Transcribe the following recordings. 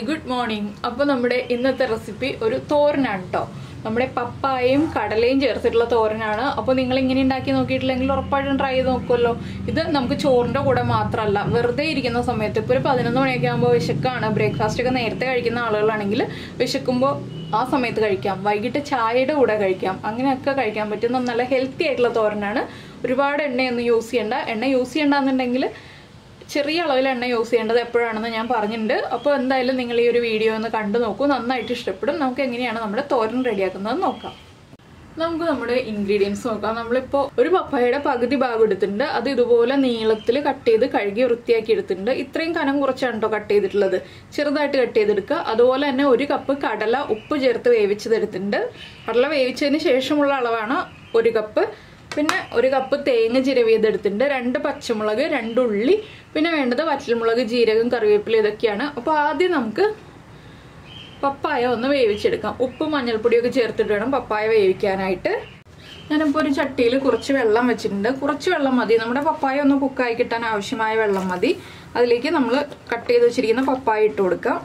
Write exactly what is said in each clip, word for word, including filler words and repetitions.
good morning. അപ്പോൾ നമ്മുടെ ഇന്നത്തെ റെസിപ്പി ഒരു തോരനാണ് ട്ടോ. നമ്മുടെ പപ്പായയും കടലയും ചേർത്തിട്ടുള്ള തോരനാണ്. അപ്പോൾ നിങ്ങൾ ഇങ്ങനെ ഉണ്ടാക്കി നോക്കിയിട്ടില്ലെങ്കിൽ ഉറപ്പായിട്ടും ട്രൈ ചെയ്ത് നോക്കുമല്ലോ. ഇത് നമുക്ക് ചോറിന്റെ കൂടെ മാത്രമല്ല, വെറുതെ ഇരിക്കുന്ന സമയത്ത് ഇപ്പോൾ ഒരു പതിനൊന്ന് മണിയൊക്കെ ആകുമ്പോൾ വിശക്കാണ്, ബ്രേക്ക്ഫാസ്റ്റ് ഒക്കെ നേരത്തെ കഴിക്കുന്ന ആളുകളാണെങ്കിൽ വിശക്കുമ്പോൾ ആ സമയത്ത് കഴിക്കാം, വൈകിട്ട് ചായയുടെ കൂടെ കഴിക്കാം, അങ്ങനെയൊക്കെ കഴിക്കാൻ പറ്റുന്ന നല്ല ഹെൽത്തി ആയിട്ടുള്ള തോരനാണ്. ഒരുപാട് എണ്ണയൊന്നും യൂസ് ചെയ്യണ്ട. എണ്ണ യൂസ് ചെയ്യണ്ടെന്നുണ്ടെങ്കിൽ ചെറിയ അളവിൽ എണ്ണ യൂസ് ചെയ്യേണ്ടത് എപ്പോഴാണെന്ന് ഞാൻ പറഞ്ഞിട്ടുണ്ട്. അപ്പോൾ എന്തായാലും നിങ്ങൾ ഈ ഒരു വീഡിയോ ഒന്ന് കണ്ടു നോക്കൂ, നന്നായിട്ട് ഇഷ്ടപ്പെടും. നമുക്ക് എങ്ങനെയാണ് നമ്മുടെ തോരൻ റെഡിയാക്കുന്നത് നോക്കാം. നമുക്ക് നമ്മുടെ ഇൻഗ്രീഡിയൻസ് നോക്കാം. നമ്മളിപ്പോൾ ഒരു പപ്പായയുടെ പകുതി ഭാഗം എടുത്തിട്ടുണ്ട്. അത് ഇതുപോലെ നീളത്തിൽ കട്ട് ചെയ്ത് കഴുകി വൃത്തിയാക്കി എടുത്തിട്ടുണ്ട്. ഇത്രയും കനം കുറച്ചാണ് കേട്ടോ കട്ട് ചെയ്തിട്ടുള്ളത്, ചെറുതായിട്ട് കട്ട് ചെയ്തെടുക്കുക. അതുപോലെ തന്നെ ഒരു കപ്പ് കടല ഉപ്പ് ചേർത്ത് വേവിച്ചതെടുത്തിട്ടുണ്ട്. കടല വേവിച്ചതിന് ശേഷമുള്ള അളവാണ് ഒരു കപ്പ്. പിന്നെ ഒരു കപ്പ് തേങ്ങ ചിരവിയതെടുത്തിട്ടുണ്ട്, രണ്ട് പച്ചമുളക്, രണ്ട് ഉള്ളി, പിന്നെ വേണ്ടത് വറ്റൽമുളക്, ജീരകം, കറിവേപ്പില ഇതൊക്കെയാണ്. അപ്പോൾ ആദ്യം നമുക്ക് പപ്പായ ഒന്ന് വേവിച്ചെടുക്കാം. ഉപ്പും മഞ്ഞൾപ്പൊടിയൊക്കെ ചേർത്തിട്ട് വേണം പപ്പായ വേവിക്കാനായിട്ട്. ഞാനിപ്പോൾ ഒരു ചട്ടിയിൽ കുറച്ച് വെള്ളം വെച്ചിട്ടുണ്ട്. കുറച്ച് വെള്ളം മതി, നമ്മുടെ പപ്പായ ഒന്ന് കുക്കായി കിട്ടാൻ ആവശ്യമായ വെള്ളം മതി. അതിലേക്ക് നമ്മൾ കട്ട് ചെയ്ത് വെച്ചിരിക്കുന്ന പപ്പായ ഇട്ട് കൊടുക്കാം.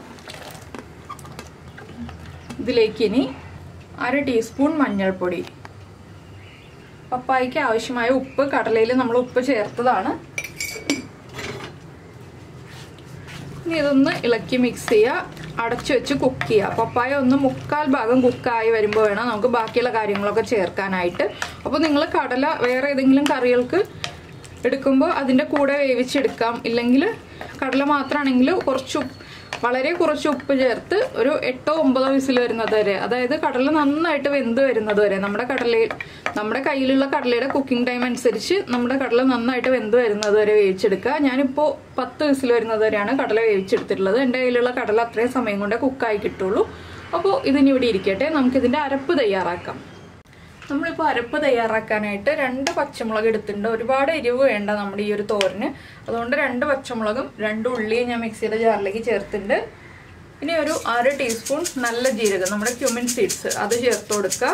ഇതിലേക്ക് ഇനി അര ടീസ്പൂൺ മഞ്ഞൾപ്പൊടി, പപ്പായയ്ക്ക് ആവശ്യമായ ഉപ്പ്, കടലയിൽ നമ്മൾ ഉപ്പ് ചേർത്തതാണ്. ഇനി ഇതൊന്ന് ഇളക്കി മിക്സ് ചെയ്യുക, അടച്ചു വെച്ച് കുക്ക് ചെയ്യുക. പപ്പായ ഒന്ന് മുക്കാൽ ഭാഗം കുക്കായി വരുമ്പോൾ വേണം നമുക്ക് ബാക്കിയുള്ള കാര്യങ്ങളൊക്കെ ചേർക്കാനായിട്ട്. അപ്പോൾ നിങ്ങൾ കടല വേറെ ഏതെങ്കിലും കറികൾക്ക് എടുക്കുമ്പോൾ അതിൻ്റെ കൂടെ വേവിച്ചെടുക്കാം. ഇല്ലെങ്കിൽ കടല മാത്രമാണെങ്കിൽ കുറച്ച് വളരെ കുറച്ച് ഉപ്പ് ചേർത്ത് ഒരു എട്ടോ ഒമ്പതോ വിസിൽ വരുന്നത് വരെ, അതായത് കടല നന്നായിട്ട് വെന്ത് വരുന്നത് വരെ, നമ്മുടെ കടലയിൽ നമ്മുടെ കയ്യിലുള്ള കടലയുടെ കുക്കിംഗ് ടൈം അനുസരിച്ച് നമ്മുടെ കടല നന്നായിട്ട് വെന്ത് വരുന്നത് വരെ വേവിച്ചെടുക്കുക. ഞാനിപ്പോൾ പത്ത് വിസിൽ വരുന്നത് വരെയാണ് കടല വേവിച്ചെടുത്തിട്ടുള്ളത്. എൻ്റെ കയ്യിലുള്ള കടല അത്രയും സമയം കൊണ്ട് കുക്കായി കിട്ടുള്ളൂ. അപ്പോൾ ഇതിനി ഇവിടെ ഇരിക്കട്ടെ, നമുക്കിതിൻ്റെ അരപ്പ് തയ്യാറാക്കാം. നമ്മളിപ്പോൾ അരപ്പ് തയ്യാറാക്കാനായിട്ട് രണ്ട് പച്ചമുളക് എടുത്തിട്ടുണ്ട്. ഒരുപാട് എരിവ് വേണ്ട നമ്മുടെ ഈ ഒരു തോരന്, അതുകൊണ്ട് രണ്ട് പച്ചമുളകും രണ്ട് ഉള്ളിയും ഞാൻ മിക്സിയുടെ ജാറിലേക്ക് ചേർത്തിട്ടുണ്ട്. ഇനി ഒരു അര ടീസ്പൂൺ നല്ല ജീരകം, നമ്മുടെ ക്യുമിൻ സീഡ്സ്, അത് ചേർത്ത് കൊടുക്കുക.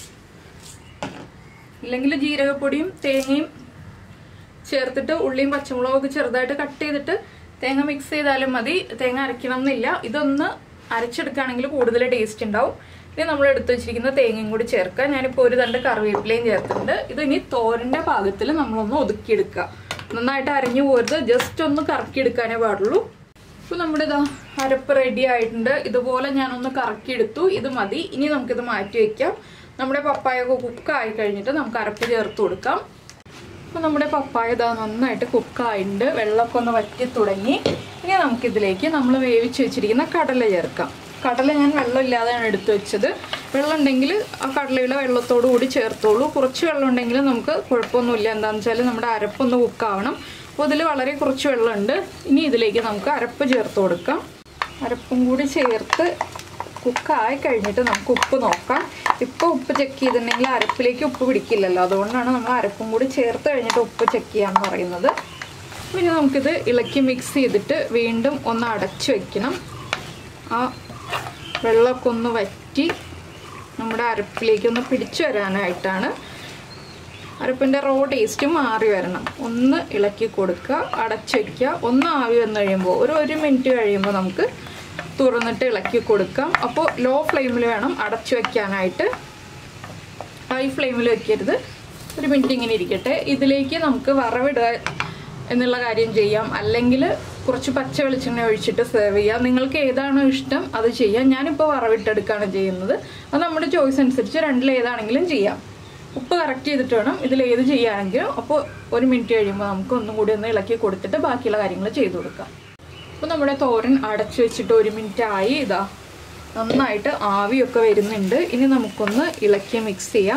ഇല്ലെങ്കിൽ ജീരകപ്പൊടിയും തേങ്ങയും ചേർത്തിട്ട് ഉള്ളിയും പച്ചമുളകും ഒക്കെ ചെറുതായിട്ട് കട്ട് ചെയ്തിട്ട് തേങ്ങ മിക്സ് ചെയ്താലും മതി. തേങ്ങ അരയ്ക്കണം എന്നില്ല. ഇതൊന്ന് അരച്ചെടുക്കുകയാണെങ്കിൽ കൂടുതൽ ടേസ്റ്റ് ഉണ്ടാവും. ഇനി നമ്മൾ എടുത്തു വെച്ചിരിക്കുന്ന തേങ്ങയും കൂടി ചേർക്കുക. ഞാനിപ്പോൾ ഒരു തണ്ട് കറിവേപ്പിലയും ചേർത്തിട്ടുണ്ട്. ഇത് ഇനി തോരൻ്റെ പാകത്തിൽ നമ്മളൊന്ന് ഒതുക്കിയെടുക്കുക. നന്നായിട്ട് അരഞ്ഞു പോരുത്, ജസ്റ്റ് ഒന്ന് കറക്കിയെടുക്കാനേ പാടുള്ളൂ. ഇപ്പോൾ നമ്മുടെ ഇതാ അരപ്പ് റെഡി ആയിട്ടുണ്ട്. ഇതുപോലെ ഞാനൊന്ന് കറക്കിയെടുത്തു, ഇത് മതി. ഇനി നമുക്കിത് മാറ്റി വയ്ക്കാം. നമ്മുടെ പപ്പായ കുക്കായി കഴിഞ്ഞിട്ട് നമുക്ക് അരപ്പ് ചേർത്ത് കൊടുക്കാം. അപ്പോൾ നമ്മുടെ പപ്പായ ഇതാ നന്നായിട്ട് കുക്കായിട്ടുണ്ട്, വെള്ളമൊക്കെ ഒന്ന് വറ്റി തുടങ്ങി. ഇനി നമുക്കിതിലേക്ക് നമ്മൾ വേവിച്ച് വെച്ചിരിക്കുന്ന കടല ചേർക്കാം. കടല ഞാൻ വെള്ളമില്ലാതെയാണ് എടുത്തു വെച്ചത്. വെള്ളം ഉണ്ടെങ്കിൽ ആ കടലയുടെ വെള്ളത്തോടു കൂടി ചേർത്തോളൂ. കുറച്ച് വെള്ളം ഉണ്ടെങ്കിൽ നമുക്ക് കുഴപ്പമൊന്നുമില്ല. എന്താണെന്ന് വെച്ചാൽ നമ്മുടെ അരപ്പൊന്ന് കുക്കാവണം. അപ്പോൾ ഇതിൽ വളരെ കുറച്ച് വെള്ളമുണ്ട്. ഇനി ഇതിലേക്ക് നമുക്ക് അരപ്പ് ചേർത്ത് കൊടുക്കാം. അരപ്പും കൂടി ചേർത്ത് കുക്കായി കഴിഞ്ഞിട്ട് നമുക്ക് ഉപ്പ് നോക്കാം. ഇപ്പോൾ ഉപ്പ് ചെക്ക് ചെയ്തിട്ടുണ്ടെങ്കിൽ അരപ്പിലേക്ക് ഉപ്പ് പിടിക്കില്ലല്ലോ, അതുകൊണ്ടാണ് നമ്മൾ അരപ്പും കൂടി ചേർത്ത് കഴിഞ്ഞിട്ട് ഉപ്പ് ചെക്ക് ചെയ്യാമെന്ന് പറയുന്നത്. പിന്നെ നമുക്കിത് ഇളക്കി മിക്സ് ചെയ്തിട്ട് വീണ്ടും ഒന്ന് അടച്ചു വയ്ക്കണം. ആ വെള്ളമൊക്കെ ഒന്ന് വറ്റി നമ്മുടെ അരപ്പിലേക്കൊന്ന് പിടിച്ചു വരാനായിട്ടാണ്. അരപ്പിൻ്റെ റോ ടേസ്റ്റ് മാറി വരണം. ഒന്ന് ഇളക്കി കൊടുക്കുക, അടച്ചു വയ്ക്കുക. ഒന്ന് ആവി വന്നു കഴിയുമ്പോൾ ഒരു ഒരു മിനിറ്റ് കഴിയുമ്പോൾ നമുക്ക് തുറന്നിട്ട് ഇളക്കി കൊടുക്കാം. അപ്പോൾ ലോ ഫ്ലെയിമിൽ വേണം അടച്ചു വയ്ക്കാനായിട്ട്, ഹൈ ഫ്ലെയിമിൽ വയ്ക്കരുത്. ഒരു മിനിറ്റ് ഇങ്ങനെ ഇരിക്കട്ടെ. ഇതിലേക്ക് നമുക്ക് വറവിടുക എന്നുള്ള കാര്യം ചെയ്യാം, അല്ലെങ്കിൽ കുറച്ച് പച്ച വെളിച്ചെണ്ണ ഒഴിച്ചിട്ട് സെർവ് ചെയ്യാം. നിങ്ങൾക്ക് ഏതാണോ ഇഷ്ടം അത് ചെയ്യാം. ഞാനിപ്പോൾ വറവിട്ടെടുക്കുകയാണ് ചെയ്യുന്നത്. അത് നമ്മുടെ ചോയ്സ് അനുസരിച്ച് രണ്ടിൽ ഏതാണെങ്കിലും ചെയ്യാം. ഉപ്പ് കറക്റ്റ് ചെയ്തിട്ട് വേണം ഇതിൽ ഏത് ചെയ്യാനെങ്കിലും. അപ്പോൾ ഒരു മിനിറ്റ് കഴിയുമ്പോൾ നമുക്ക് ഒന്നും കൂടി ഒന്ന് ഇളക്കി കൊടുത്തിട്ട് ബാക്കിയുള്ള കാര്യങ്ങൾ ചെയ്തു കൊടുക്കാം. അപ്പോൾ നമ്മുടെ തോരൻ അടച്ചു വെച്ചിട്ട് ഒരു മിനിറ്റ് ആയി. ഇതാ നന്നായിട്ട് ആവിയൊക്കെ വരുന്നുണ്ട്. ഇനി നമുക്കൊന്ന് ഇളക്കി മിക്സ് ചെയ്യാം.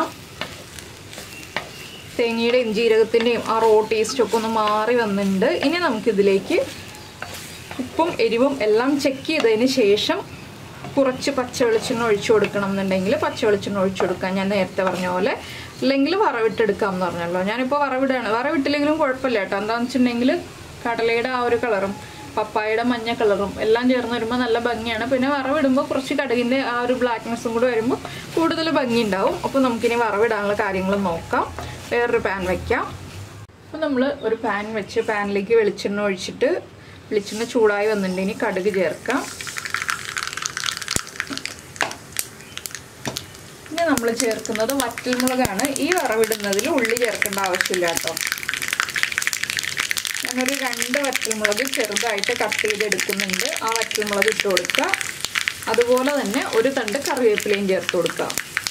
തേങ്ങയുടെയും ജീരകത്തിൻ്റെയും ആ റോ ടേസ്റ്റൊക്കെ ഒന്ന് മാറി വന്നിട്ടുണ്ട്. ഇനി നമുക്കിതിലേക്ക് ഉപ്പും എരിവും എല്ലാം ചെക്ക് ചെയ്തതിന് ശേഷം കുറച്ച് പച്ച വെളിച്ചെണ്ണ ഒഴിച്ചു കൊടുക്കണം എന്നുണ്ടെങ്കിൽ പച്ച വെളിച്ചെണ്ണ ഒഴിച്ചു കൊടുക്കാം, ഞാൻ നേരത്തെ പറഞ്ഞ പോലെ. അല്ലെങ്കിൽ വറവിട്ടെടുക്കാം എന്ന് പറഞ്ഞല്ലോ. ഞാനിപ്പോൾ വറവിടാണ്. വറവിട്ടില്ലെങ്കിലും കുഴപ്പമില്ല കേട്ടോ. എന്താണെന്ന് വെച്ചിട്ടുണ്ടെങ്കിൽ കടലയുടെ ആ ഒരു കളറും പപ്പായയുടെ മഞ്ഞ കളറും എല്ലാം ചേർന്ന് വരുമ്പോൾ നല്ല ഭംഗിയാണ്. പിന്നെ വറവിടുമ്പോൾ കുറച്ച് കടുകിൻ്റെ ആ ഒരു ബ്ലാക്ക്നെസ്സും കൂടെ വരുമ്പോൾ കൂടുതൽ ഭംഗി ഉണ്ടാവും. അപ്പോൾ നമുക്കിനി വറവിടാനുള്ള കാര്യങ്ങൾ നോക്കാം. വേറൊരു പാൻ വയ്ക്കാം. അപ്പോൾ നമ്മൾ ഒരു പാൻ വെച്ച് പാനിലേക്ക് വെളിച്ചെണ്ണ ഒഴിച്ചിട്ട് വെളിച്ചെണ്ണ ചൂടായി വന്നിട്ടുണ്ടെങ്കിൽ കടുക് ചേർക്കാം. നമ്മൾ ചേർക്കുന്നത് വറ്റൽമുളകാണ്. ഈ വറവിടുന്നതിൽ ഉള്ളി ചേർക്കേണ്ട ആവശ്യമില്ല കേട്ടോ. ഞാനൊരു രണ്ട് വറ്റൽമുളക് ചെറുതായിട്ട് കട്ട് ചെയ്തെടുക്കുന്നുണ്ട്. ആ വറ്റൽമുളക് ഇട്ട് കൊടുക്കുക. അതുപോലെ തന്നെ ഒരു തണ്ട് കറിവേപ്പിലയും ചേർത്ത് കൊടുക്കുക.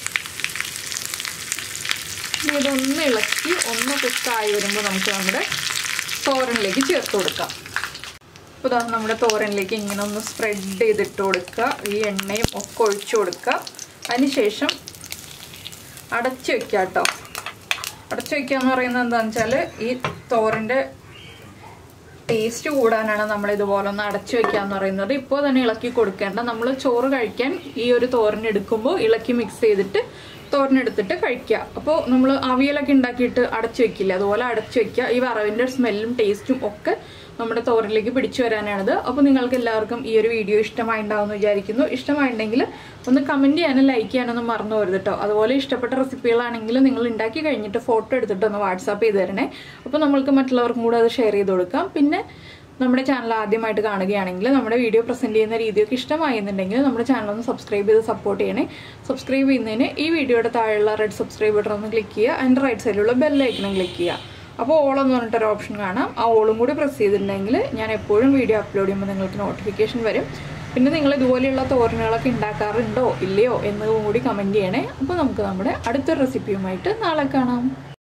ഇതൊന്ന് ഇളക്കി ഒന്ന് കുക്കായി വരുമ്പോൾ നമുക്ക് നമ്മുടെ തോരനിലേക്ക് ചേർത്ത് കൊടുക്കാം. അപ്പോൾ ഇതാ നമ്മുടെ തോരനിലേക്ക് ഇങ്ങനെ ഒന്ന് സ്പ്രെഡ് ചെയ്തിട്ട് കൊടുക്കുക. ഈ എണ്ണയും ഒക്കെ ഒഴിച്ചു കൊടുക്കുക. അതിനുശേഷം അടച്ചു വെക്കുക കേട്ടോ. അടച്ചു വെക്കുക എന്ന് പറയുന്നത് എന്താണെന്ന് വെച്ചാൽ ഈ തോരൻ്റെ ടേസ്റ്റ് കൂടാനാണ് നമ്മൾ ഇതുപോലെ ഒന്ന് അടച്ചു വെക്കുക എന്ന് പറയുന്നത്. ഇപ്പോൾ തന്നെ ഇളക്കി കൊടുക്കേണ്ട. നമ്മൾ ചോറ് കഴിക്കാൻ ഈ ഒരു തോരൻ എടുക്കുമ്പോൾ ഇളക്കി മിക്സ് ചെയ്തിട്ട് തോരനെടുത്തിട്ട് കഴിക്കുക. അപ്പോൾ നമ്മൾ അവിയലൊക്കെ ഉണ്ടാക്കിയിട്ട് അടച്ചു വെക്കില്ല, അതുപോലെ അടച്ചു വെക്കുക. ഈ വറവിൻ്റെ സ്മെല്ലും ടേസ്റ്റും ഒക്കെ നമ്മുടെ തോരനിലേക്ക് പിടിച്ചു വരാനാണിത്. അപ്പോൾ നിങ്ങൾക്ക് എല്ലാവർക്കും ഈ ഒരു വീഡിയോ ഇഷ്ടമായിട്ടുണ്ടാവുമെന്ന് വിചാരിക്കുന്നു. ഇഷ്ടമായിട്ടുണ്ടെങ്കിൽ ഒന്ന് കമൻറ്റ് ചെയ്യാനും ലൈക്ക് ചെയ്യാനൊന്നും മറന്നു പോരുത് കേട്ടോ. അതുപോലെ ഇഷ്ടപ്പെട്ട റെസിപ്പികളാണെങ്കിൽ നിങ്ങൾ ഉണ്ടാക്കി കഴിഞ്ഞിട്ട് ഫോട്ടോ എടുത്തിട്ട് ഒന്ന് വാട്സാപ്പ് ചെയ്ത് തരണേ. അപ്പോൾ നമ്മൾക്ക് മറ്റുള്ളവർക്കും കൂടെ അത് ഷെയർ ചെയ്ത് കൊടുക്കാം. പിന്നെ നമ്മുടെ ചാനൽ ആദ്യമായിട്ട് കാണുകയാണെങ്കിൽ നമ്മുടെ വീഡിയോ പ്രസൻറ്റ് ചെയ്യുന്ന രീതിയൊക്കെ ഇഷ്ടമായിരുന്നുണ്ടെങ്കിൽ നമ്മുടെ ചാനൽ ഒന്ന് സബ്സ്ക്രൈബ് ചെയ്ത് സപ്പോർട്ട് ചെയ്യണേ. സബ്സ്ക്രൈബ് ചെയ്യുന്നതിന് ഈ വീഡിയോയുടെ താഴെയുള്ള റെഡ് സബ്സ്ക്രൈബ് ബട്ടൺ ഒന്ന് ക്ലിക്ക് ചെയ്യുക. അതിൻ്റെ റൈറ്റ് സൈഡിലുള്ള ബെല്ലൈക്കണം ക്ലിക്ക് ചെയ്യുക. അപ്പോൾ ഓൾ എന്ന് പറഞ്ഞിട്ടൊരു ഓപ്ഷൻ കാണാം. ആ ഓളും കൂടി പ്രസ് ചെയ്തിട്ടുണ്ടെങ്കിൽ ഞാൻ എപ്പോഴും വീഡിയോ അപ്ലോഡ് ചെയ്യുമ്പോൾ നിങ്ങൾക്ക് നോട്ടിഫിക്കേഷൻ വരും. പിന്നെ നിങ്ങൾ ഇതുപോലെയുള്ള തോരനുകളൊക്കെ ഉണ്ടാക്കാറുണ്ടോ ഇല്ലയോ എന്നതും കൂടി കമൻറ്റ് ചെയ്യണേ. അപ്പോൾ നമുക്ക് നമ്മുടെ അടുത്തൊരു റെസിപ്പിയുമായിട്ട് നാളെ കാണാം.